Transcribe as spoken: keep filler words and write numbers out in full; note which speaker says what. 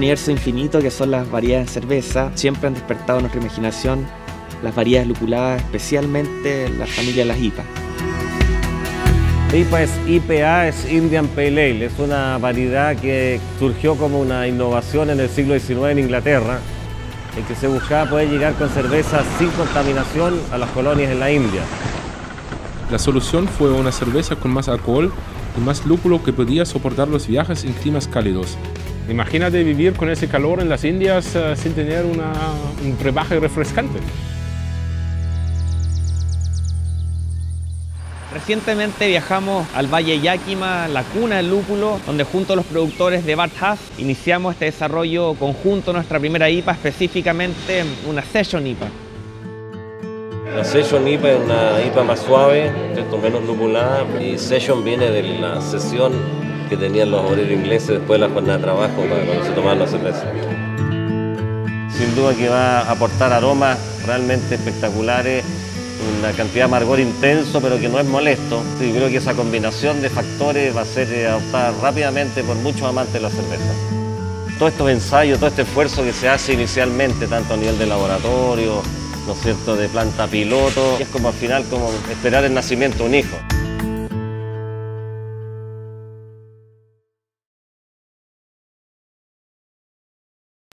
Speaker 1: universo infinito que son las variedades en cerveza siempre han despertado nuestra imaginación las variedades lupuladas, especialmente la familia de las I P A.
Speaker 2: I P A es I P A, es Indian Pale Ale, es una variedad que surgió como una innovación en el siglo diecinueve en Inglaterra, en que se buscaba poder llegar con cervezas sin contaminación a las colonias en la India.
Speaker 3: La solución fue una cerveza con más alcohol y más lúpulo que podía soportar los viajes en climas cálidos.
Speaker 4: Imagínate vivir con ese calor en las Indias uh, sin tener una, un brebaje refrescante.
Speaker 5: Recientemente viajamos al Valle Yakima, la cuna del lúpulo, donde junto a los productores de Bart Haas iniciamos este desarrollo conjunto, nuestra primera I P A, específicamente una Session I P A.
Speaker 2: La Session I P A es una I P A más suave, menos lupulada, y Session viene de la sesión que tenían los obreros ingleses después de la jornada de trabajo para cuando se tomaban la cerveza. Sin duda que va a aportar aromas realmente espectaculares, una cantidad de amargor intenso, pero que no es molesto. Yo creo que esa combinación de factores va a ser adoptada rápidamente por muchos amantes de la cerveza. Todos estos ensayos, todo este esfuerzo que se hace inicialmente, tanto a nivel de laboratorio, ¿no es cierto?, de planta piloto, es como al final como esperar el nacimiento de un hijo.